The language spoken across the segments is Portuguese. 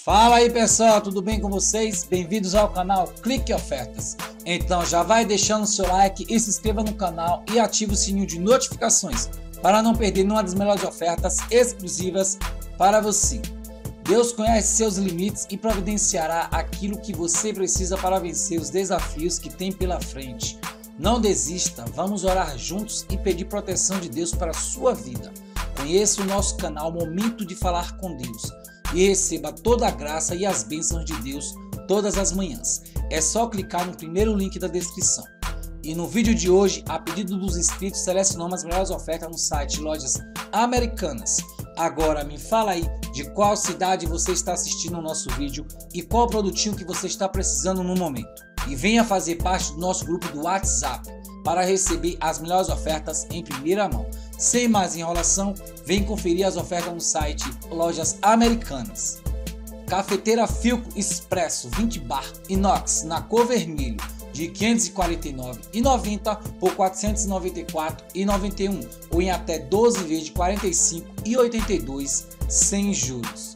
Fala aí pessoal, tudo bem com vocês? Bem-vindos ao canal Clique Ofertas. Então já vai deixando o seu like e se inscreva no canal e ative o sininho de notificações para não perder nenhuma das melhores ofertas exclusivas para você. Deus conhece seus limites e providenciará aquilo que você precisa para vencer os desafios que tem pela frente. Não desista, vamos orar juntos e pedir proteção de Deus para a sua vida. Conheça o nosso canal Momento de Falar com Deus e receba toda a graça e as bênçãos de Deus todas as manhãs. É só clicar no primeiro link da descrição. E no vídeo de hoje, a pedido dos inscritos, selecionamos as melhores ofertas no site Lojas Americanas. Agora me fala aí de qual cidade você está assistindo o nosso vídeo e qual produtinho que você está precisando no momento. E venha fazer parte do nosso grupo do WhatsApp para receber as melhores ofertas em primeira mão. Sem mais enrolação, vem conferir as ofertas no site Lojas Americanas. Cafeteira Philco Expresso 20 bar inox na cor vermelho de R$ 549,90 por R$ 494,91 ou em até 12 vezes de R$ 45,82 sem juros.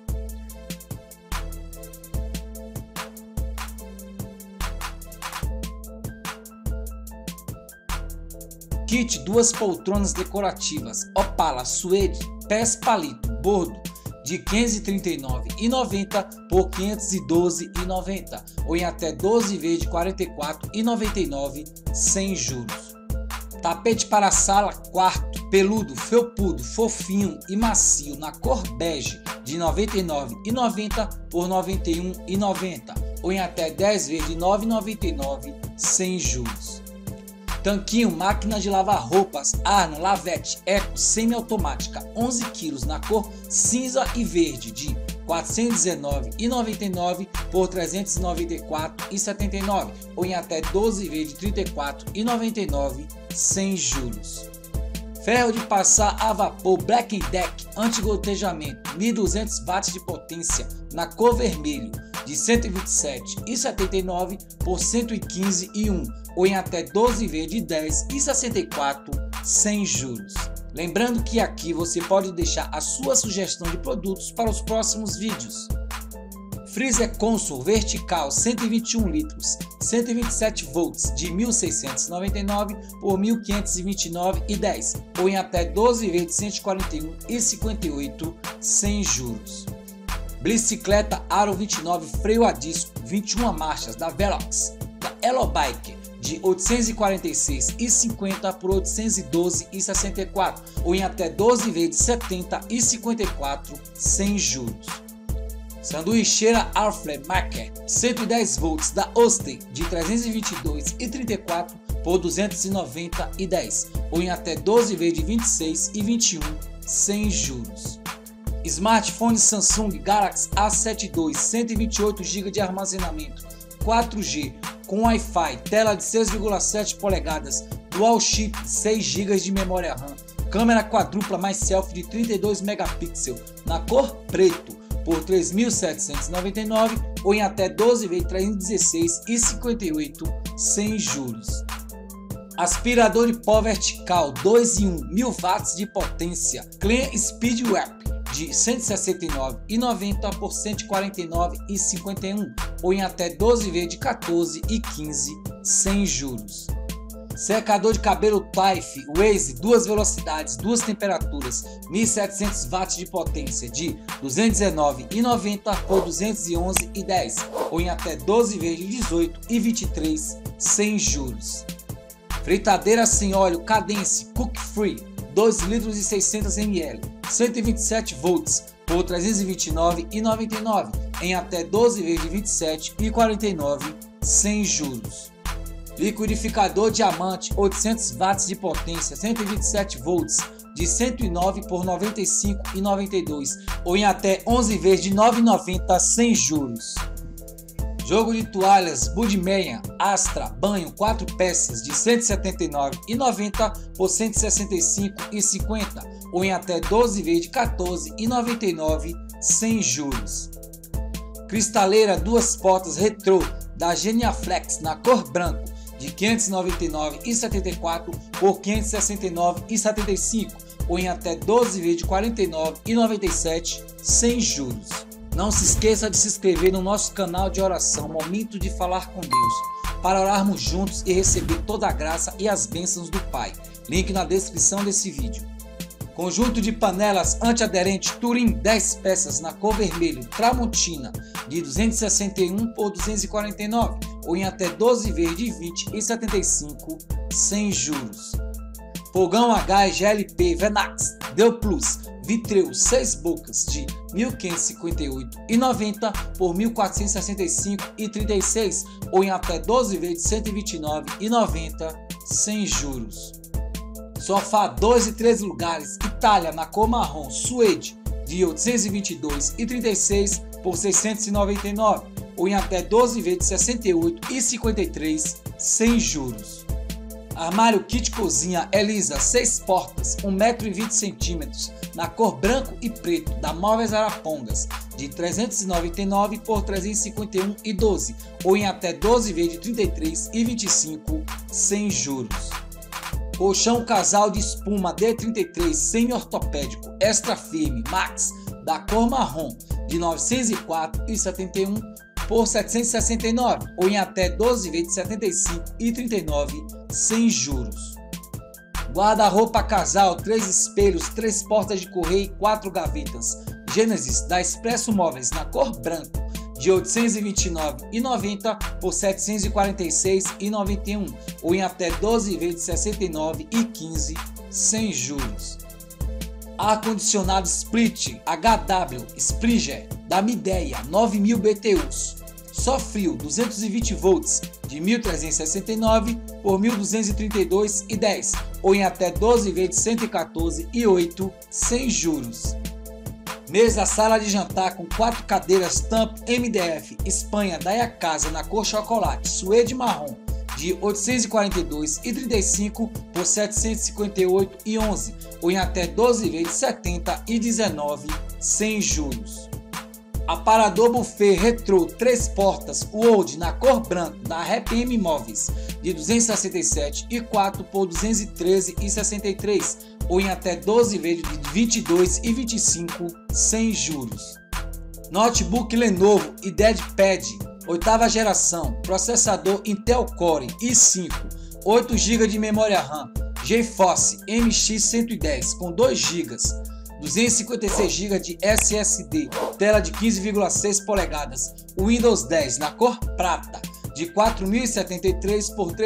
Kit duas poltronas decorativas Opala Suede Pés Palito Bordo de R$ 539,90 por R$ 512,90 ou em até 12 vezes de R$ 44,99 sem juros. Tapete para sala quarto peludo, felpudo, fofinho e macio na cor bege de R$ 99,90 por R$ 91,90 ou em até 10 vezes de R$ 9,99 sem juros. Tanquinho máquina de lavar roupas Arno Lavette Eco semiautomática 11 kg na cor cinza e verde de R$ 419,99 por R$ 394,79 ou em até 12 vezes de R$ 34,99 sem juros. Ferro de passar a vapor Black Deck anti-gotejamento 1200 watts de potência na cor vermelho de R$ 127,79 por R$ 115,01 ou em até 12 vezes de R$ 10,64 sem juros. Lembrando que aqui você pode deixar a sua sugestão de produtos para os próximos vídeos. Freezer Console vertical 121 litros 127 volts de R$ 1.699 por R$ 1.529,10 ou em até 12 vezes de R$ 141,58 sem juros. Bicicleta Aro 29 freio a disco 21 marchas da Velox da Elobike de R$ 846,50 por R$ 812,64 ou em até 12 vezes de R$ 70,54 sem juros. Sanduicheira Airfryer Maker 110 volts da Oster de R$ 322,34 por R$ 290,10 ou em até 12 vezes de R$ 26,21 sem juros. Smartphone Samsung Galaxy A7 II 128 GB de armazenamento 4G com Wi-Fi, tela de 6,7 polegadas, Dual Chip 6 GB de memória RAM, câmera quadrupla mais selfie de 32 megapixels na cor preto por R$ 3.799 ou em até 12 vezes de R$ 316,58 sem juros. Aspirador de pó vertical 2 em 1 1000 watts de potência Clean Speed Wrap de R$ 169,90 por R$ 149,51 ou em até 12 vezes de R$ 14,15 sem juros. Secador de cabelo Taif Waze duas velocidades, duas temperaturas 1.700 watts de potência de R$ 219,90 por R$ 211,10 ou em até 12 vezes de R$ 18,23 sem juros. Fritadeira sem óleo Cadence Cook Free 2 litros e 600 ml 127 volts por R$ 329,99 em até 12 vezes de R$ 27,49 sem juros. Liquidificador Diamante 800 watts de potência 127 volts de R$ 109 por R$ 95,92 ou em até 11 vezes de R$ 9,90 sem juros. Jogo de toalhas Budmeyer Astra Banho 4 peças de R$ 179,90 por R$ 165,50 ou em até 12 vezes de R$ 14,99 sem juros. Cristaleira duas portas retrô da Geniaflex na cor branco de R$ 599,74 por R$ 569,75 ou em até 12 vezes de R$ 49,97 sem juros. Não se esqueça de se inscrever no nosso canal de oração Momento de Falar com Deus, para orarmos juntos e receber toda a graça e as bênçãos do Pai. Link na descrição desse vídeo. Conjunto de panelas antiaderente Turim 10 peças na cor vermelho Tramontina de 261 por 249 ou em até 12 vezes de 20,75 sem juros. Fogão a gás GLP Venax Deu Plus Vitreu 6 bocas de 1.558,90 por 1.465,36 ou em até 12 vezes de 129,90 sem juros. Sofá 2 e 3 lugares Itália na cor marrom Suede de 822,36 por 699 ou em até 12 vezes de 68,53 sem juros. Armário kit cozinha Elisa 6 portas 1,20 m na cor branco e preto da Móveis Arapongas de 399 por 351,12 ou em até 12 vezes de 33,25 sem juros. Colchão casal de espuma D33 semi-ortopédico extra firme Max da cor marrom de 904,71 por 769 ou em até 12 vezes de 75,39 sem juros. Guarda-roupa casal 3 espelhos, 3 portas de correio e 4 gavetas Gênesis da Expresso Móveis na cor branco de 829,90 por 746,91 ou em até 12 vezes de 69,15 sem juros. Ar-condicionado Split HW Springer da Midea 9.000 BTUs só frio 220 volts de 1.369 por 1.232,10 ou em até 12 vezes de 114,8 sem juros. Mesa sala de jantar com 4 cadeiras Tamp MDF Espanha da Iacasa na cor chocolate suede marrom de 842,35 por 758,11 ou em até 12 vezes de 70,19 sem juros. Aparador buffet retrô 3 portas Wood na cor branco da RPM Móveis de 267,4 por 213,63 ou em até 12 vezes de 22,25 sem juros. Notebook Lenovo IdeaPad 8ª geração, processador Intel Core i5, 8 GB de memória RAM, GeForce MX110 com 2 GB, 256 GB de SSD, tela de 15,6 polegadas, Windows 10 na cor prata de 4.073 por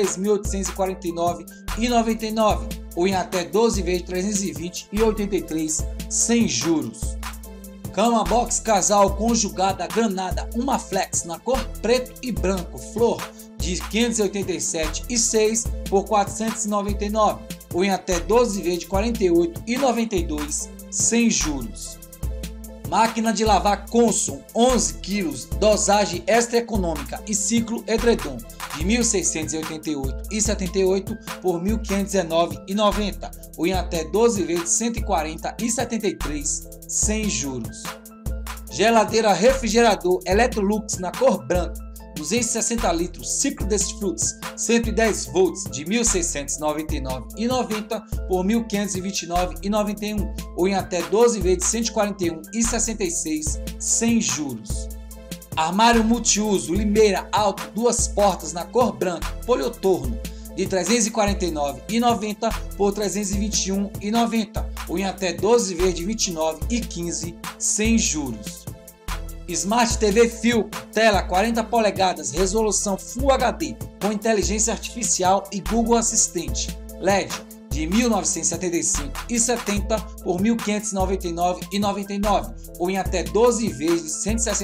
3.849,99 ou em até 12 vezes de 320,83 sem juros. Cama box casal conjugada granada uma flex na cor preto e branco flor de 587,6 por 499 ou em até 12 vezes de 48,92 sem juros. Máquina de lavar Consul 11 kg, dosagem extra econômica e ciclo edredom de 1.688,78 por 1.519,90 ou em até 12 vezes de 140,73 sem juros. Geladeira refrigerador Electrolux na cor branca 260 litros ciclo desses frutos 110 volts de 1.699,90 por 1.529,91 ou em até 12 vezes de 141,66 sem juros. Armário multiuso Limeira alto 2 portas na cor branca poliotorno de 349,90 por 321,90 ou em até 12 vezes de 29,15 sem juros. Smart TV Philco, tela 40 polegadas, resolução Full HD com inteligência artificial e Google Assistente, LED de 1.975,70 por 1.599,99 ou em até 12 vezes de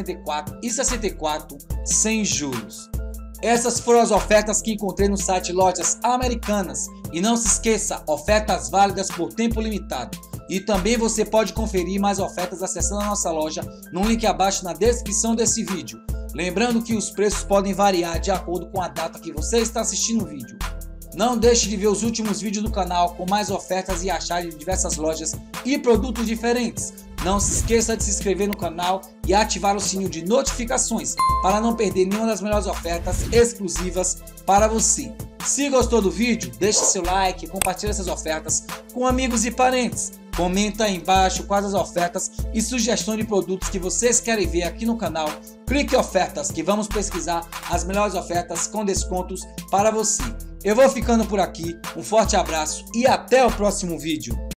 164,64 sem juros. Essas foram as ofertas que encontrei no site Lojas Americanas e não se esqueça, ofertas válidas por tempo limitado. E também você pode conferir mais ofertas acessando a nossa loja no link abaixo na descrição desse vídeo. Lembrando que os preços podem variar de acordo com a data que você está assistindo o vídeo. Não deixe de ver os últimos vídeos do canal com mais ofertas e achagens de diversas lojas e produtos diferentes. Não se esqueça de se inscrever no canal e ativar o sininho de notificações para não perder nenhuma das melhores ofertas exclusivas para você. Se gostou do vídeo, deixe seu like e compartilhe essas ofertas com amigos e parentes. Comenta aí embaixo quais as ofertas e sugestões de produtos que vocês querem ver aqui no canal. Clique em ofertas que vamos pesquisar as melhores ofertas com descontos para você. Eu vou ficando por aqui, um forte abraço e até o próximo vídeo.